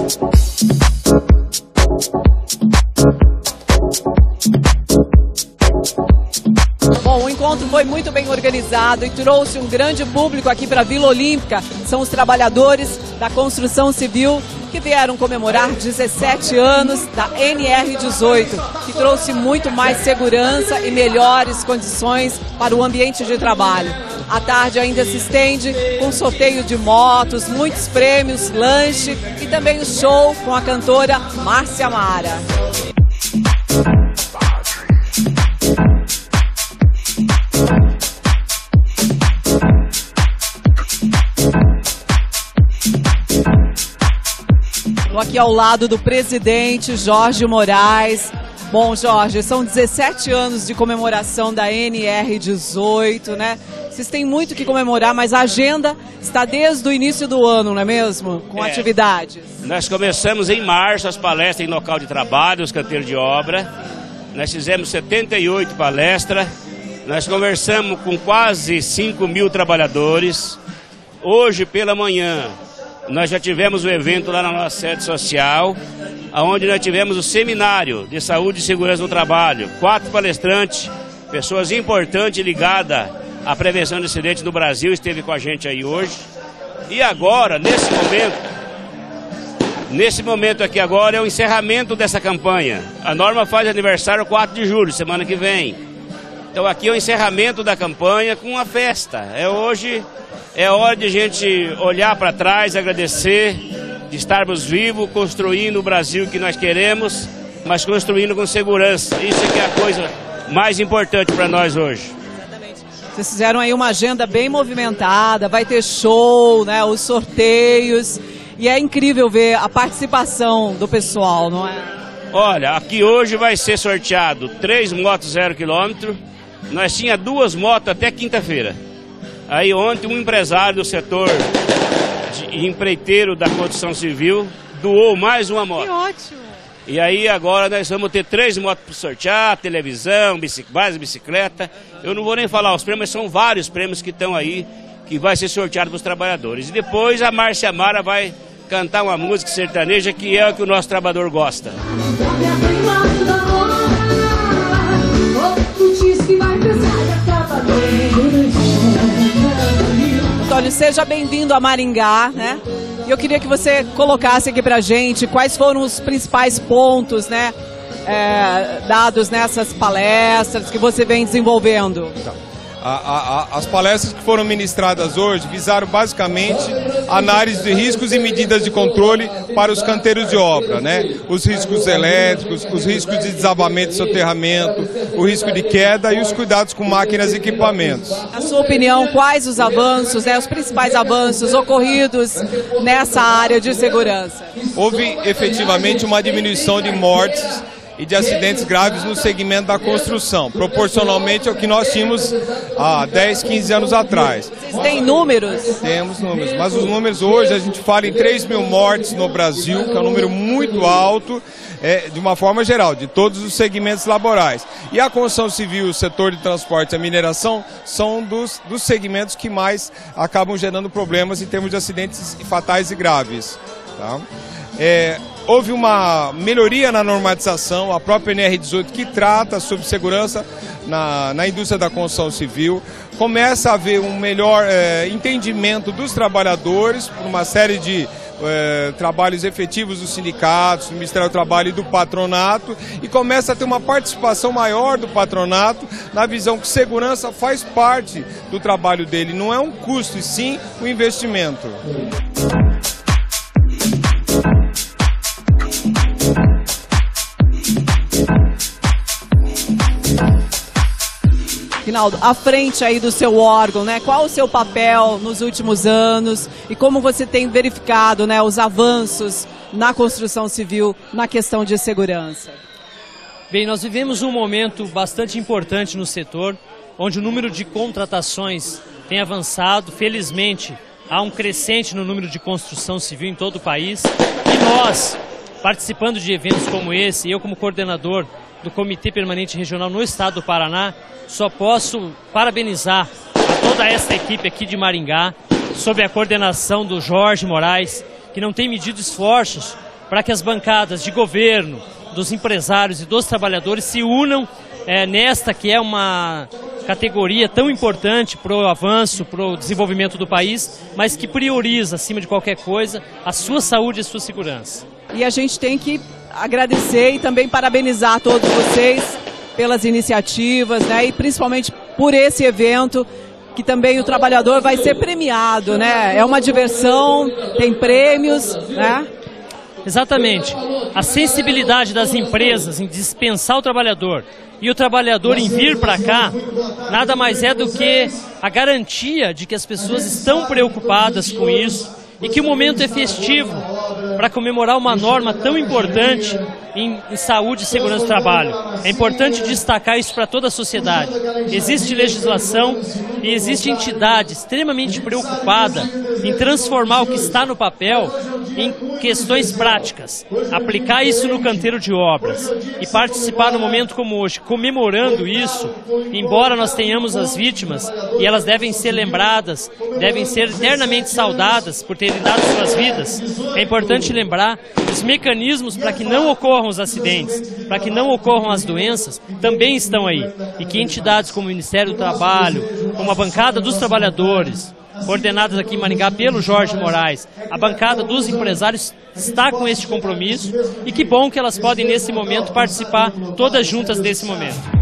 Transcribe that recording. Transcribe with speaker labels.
Speaker 1: Bom, o encontro foi muito bem organizado e trouxe um grande público aqui para a Vila Olímpica. São os trabalhadores da construção civil que vieram comemorar 17 anos da NR18, que trouxe muito mais segurança e melhores condições para o ambiente de trabalho. A tarde ainda se estende com sorteio de motos, muitos prêmios, lanche e também o show com a cantora Márcia Mara. Estou aqui ao lado do presidente Jorge Moraes. Bom, Jorge, são 17 anos de comemoração da NR18, né? Vocês têm muito que comemorar, mas a agenda está desde o início do ano, não é mesmo? Com atividades.
Speaker 2: Nós começamos em março as palestras em local de trabalho, os canteiros de obra. Nós fizemos 78 palestras. Nós conversamos com quase 5.000 trabalhadores. Hoje pela manhã nós já tivemos o evento lá na nossa sede social, onde nós tivemos o seminário de saúde e segurança no trabalho. 4 palestrantes, pessoas importantes ligadas à prevenção de acidentes no Brasil, esteve com a gente aí hoje. E agora, nesse momento aqui agora, é o encerramento dessa campanha. A Norma faz aniversário 4 de julho, semana que vem. Então aqui é o encerramento da campanha com uma festa. Hoje é hora de a gente olhar para trás, agradecer de estarmos vivos, construindo o Brasil que nós queremos, mas construindo com segurança. Isso é que é a coisa mais importante para nós hoje.
Speaker 1: Exatamente. Vocês fizeram aí uma agenda bem movimentada, vai ter show, né, os sorteios, e é incrível ver a participação do pessoal, não é?
Speaker 2: Olha, aqui hoje vai ser sorteado 3 motos 0 km, nós tinha 2 motos até quinta-feira. Aí ontem um empresário do setor empreiteiro da construção civil doou mais uma moto.
Speaker 1: Que ótimo!
Speaker 2: E aí agora nós vamos ter 3 motos para sortear, televisão, mais bicicleta. Eu não vou nem falar os prêmios, são vários prêmios que estão aí, que vai ser sorteado para os trabalhadores. E depois a Márcia Mara vai cantar uma música sertaneja que é o que o nosso trabalhador gosta.
Speaker 1: Antônio, seja bem-vindo a Maringá, né? E eu queria que você colocasse aqui pra gente quais foram os principais pontos, né, dados nessas palestras que você vem desenvolvendo.
Speaker 3: As palestras que foram ministradas hoje visaram basicamente análise de riscos e medidas de controle para os canteiros de obra, né? Os riscos elétricos, os riscos de desabamento e soterramento, o risco de queda e os cuidados com máquinas e equipamentos.
Speaker 1: Na sua opinião, quais os avanços, né, os principais avanços ocorridos nessa área de segurança?
Speaker 3: Houve efetivamente uma diminuição de mortes e de acidentes graves no segmento da construção, proporcionalmente ao que nós tínhamos há 10, 15 anos atrás.
Speaker 1: Vocês têm números?
Speaker 3: Temos números, mas os números hoje, a gente fala em 3.000 mortes no Brasil, que é um número muito alto, de uma forma geral, de todos os segmentos laborais. E a construção civil, o setor de transporte e a mineração são dos segmentos que mais acabam gerando problemas em termos de acidentes fatais e graves. Tá? Houve uma melhoria na normatização, a própria NR18 que trata sobre segurança na indústria da construção civil. Começa a haver um melhor entendimento dos trabalhadores por uma série de trabalhos efetivos dos sindicatos, do Ministério do Trabalho e do patronato, e começa a ter uma participação maior do patronato na visão que segurança faz parte do trabalho dele, não é um custo e sim um investimento.
Speaker 1: Rinaldo, à frente aí do seu órgão, né? Qual o seu papel nos últimos anos e como você tem verificado, né, os avanços na construção civil na questão de segurança?
Speaker 4: Bem, nós vivemos um momento bastante importante no setor, onde o número de contratações tem avançado. Felizmente, há um crescente no número de construção civil em todo o país. E nós, participando de eventos como esse, eu como coordenador do Comitê Permanente Regional no Estado do Paraná, só posso parabenizar a toda essa equipe aqui de Maringá, sob a coordenação do Jorge Moraes, que não tem medido esforços para que as bancadas de governo, dos empresários e dos trabalhadores se unam nesta que é uma categoria tão importante para o avanço, para o desenvolvimento do país, mas que prioriza, acima de qualquer coisa, a sua saúde e a sua segurança.
Speaker 1: E a gente tem que agradecer e também parabenizar todos vocês pelas iniciativas, né? E principalmente por esse evento, que também o trabalhador vai ser premiado, né? É uma diversão, tem prêmios, né?
Speaker 4: Exatamente. A sensibilidade das empresas em dispensar o trabalhador e o trabalhador em vir para cá, nada mais é do que a garantia de que as pessoas estão preocupadas com isso e que o momento é festivo para comemorar uma norma tão importante em saúde e segurança do trabalho. É importante destacar isso para toda a sociedade. Existe legislação e existe entidade extremamente preocupada em transformar o que está no papel em questões práticas, aplicar isso no canteiro de obras e participar no momento como hoje, comemorando isso, embora nós tenhamos as vítimas e elas devem ser lembradas, devem ser eternamente saudadas por terem dado suas vidas. É importante lembrar os mecanismos para que não ocorram os acidentes, para que não ocorram as doenças, também estão aí. E que entidades como o Ministério do Trabalho, como a Bancada dos Trabalhadores, coordenadas aqui em Maringá pelo Jorge Moraes, a bancada dos empresários está com este compromisso e que bom que elas podem nesse momento participar todas juntas desse momento.